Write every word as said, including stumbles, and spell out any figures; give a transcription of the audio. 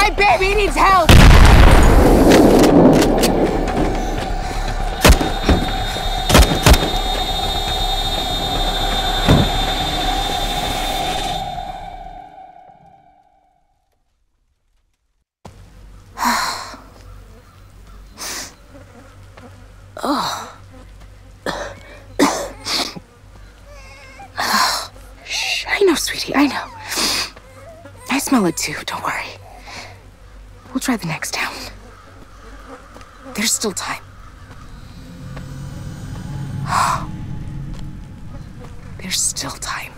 My baby needs help! Oh. Shh, I know, sweetie, I know. I smell it too, don't worry. We'll try the next town. There's still time. There's still time.